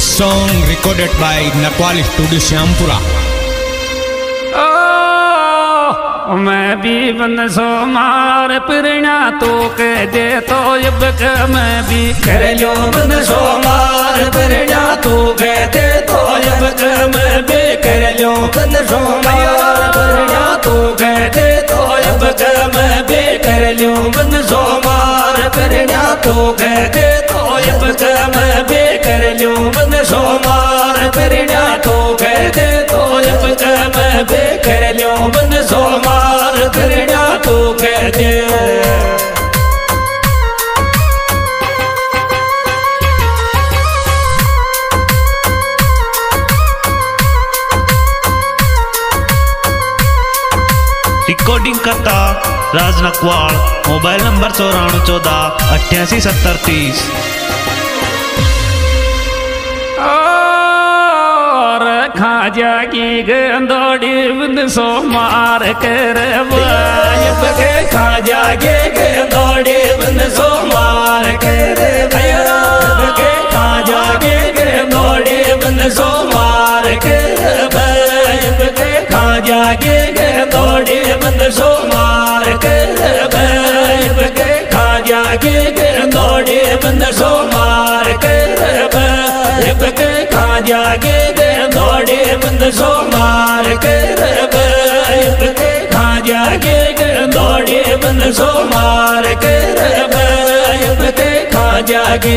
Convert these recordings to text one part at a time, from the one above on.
This song recorded by Nepal Studio Syampura. मैं भी बन सो मार प्रणा तो कह दे तो अब मैं भी कर लो बन सो मार प्रणा तो कह दे तो अब मैं भी कर लो बन सो मार प्रणा तो कह दे तो अब मैं भी कर लो बन सो मार प्रणा तो कह दे तो अब मैं भी कर लो बन सो मार प्रणा तो कह दे तो अब मैं भी कर लो बन सो मार प्रणा तो कह दे। रिकॉर्डिंग करता राज नकवाल, मोबाइल नंबर 9414887030। खाजा की गंदोड़ी बंद सो मार कर खाजा के गंदोड़ी बंद सो मार कर खाजा के गंदोड़ी बंद सो मार कर खाजा के गंदोड़ी बंद सो मार कर खाजा के गंदोड़ी बंद सो मार कर खाजा के गंदोड़ी बंद सो मार कर खाजा के गंदोड़ी बंद सो मार कर खाजा के।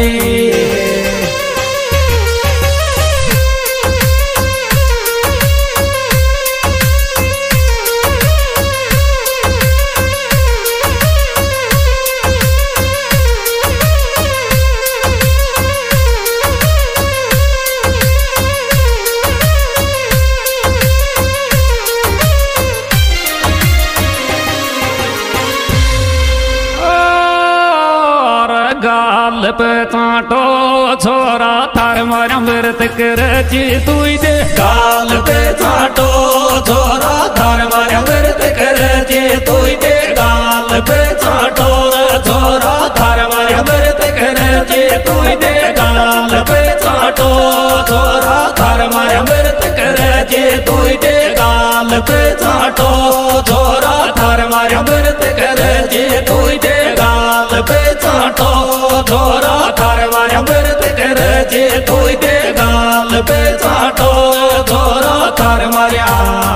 गाल पे चाटो छोरा थार मारा व्रत कर तू दे गाल पे चाटो छोरा थार मारा व्रत कर तू दे गाल पे चाटो छोरा थार मारा व्रत कर तू दे गाल पे चाटो छोरा थार मारा व्रत कर तू दे गाल पे चाटो छोरा थार मारा व्रत कर तू दे गाल पे चाटो छोरा थार मारा व्रत कर तू दे गाल पे चाटो छोरा थार मारा।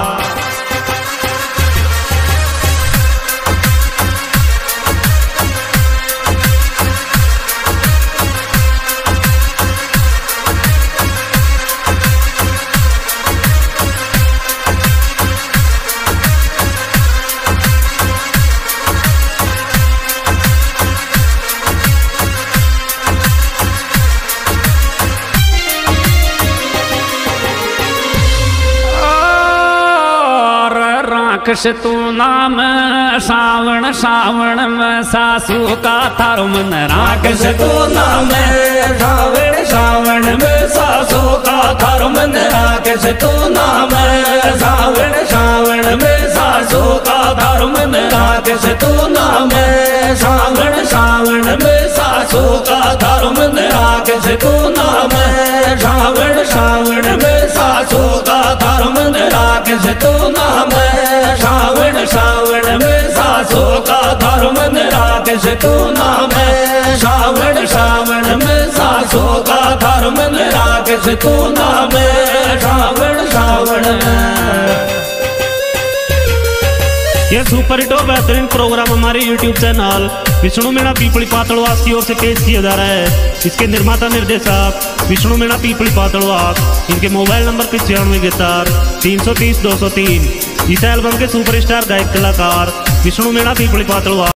राक्षस तू नाम सावण सावण में सासू का थारो मन राक्षस तू नाम सावण सावण में सासू का थारो मन राक्षस तू नाम सावण सावण में सासू का थारो मन राक्षस तू नाम सावण सावण में सासू का थारो मन राक्षस तू नाम सावण सावण में सासू का थारो मन राक्षस तू नाम सावण सावण में सासू का थारो मन राक्षस तू नाम सावण सावण में सासू का थारो मन राक्षस तू नाम सावण सावण। यह सुपर हिट और बेहतरीन प्रोग्राम हमारे YouTube चैनल विष्णु मीणा पीपली पातड़वास की ओर से पेश किया जा रहा है। इसके निर्माता निर्देशक विष्णु मीणा पीपली पातड़वास, इनके मोबाइल नंबर 9571 330 203। इस एल्बम के सुपरस्टार गायक कलाकार विष्णु मीणा पीपली पातड़वास।